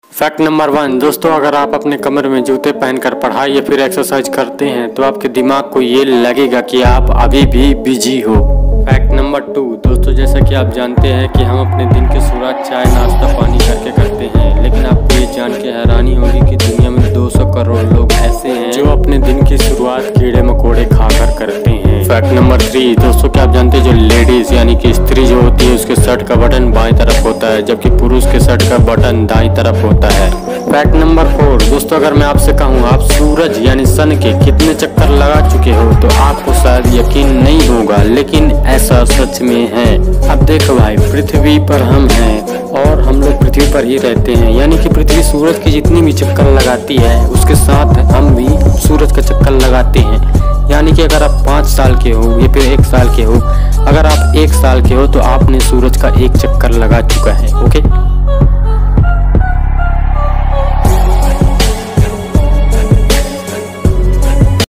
Fact number 1 दोस्तों, अगर आप अपने कमर में जूते पहनकर पढ़ाई या फिर एक्सरसाइज करते हैं तो आपके दिमाग को ये लगेगा कि आप अभी भी बिजी हो। फैक्ट नंबर 2 दोस्तों, जैसा कि आप जानते हैं कि हम अपने दिन की शुरुआत चाय नाश्ता पानी करके करते हैं, लेकिन आपको ये जान के हैरानी होगी कि दुनिया में 200 करोड़ लोग ऐसे हैं जो अपने दिन की शुरुआत कीड़े मकोड़े खाकर करते हैं। फैक्ट नंबर 3 दोस्तों, क्या आप जानते हैं जो लेडीज यानी कि स्त्री जो होती है उसके शर्ट का बटन बाएं तरफ होता है, जबकि पुरुष के शर्ट का बटन दाईं तरफ होता है। फैक्ट नंबर 4 दोस्तों, अगर मैं आपसे कहूँ आप सूरज यानी सन के कितने चक्कर लगा चुके हो तो आपको शायद यकीन नहीं होगा, लेकिन ऐसा सच में है। अब देखो भाई, पृथ्वी पर हम हैं और हम लोग पृथ्वी पर ही रहते हैं, यानी कि पृथ्वी सूरज की जितनी भी चक्कर लगाती है उसके साथ हम भी सूरज का चक्कर लगाते हैं। यानी कि अगर आप 5 साल के हो या फिर 1 साल के हो, अगर आप 1 साल के हो तो आपने सूरज का एक चक्कर लगा चुका है। ओके।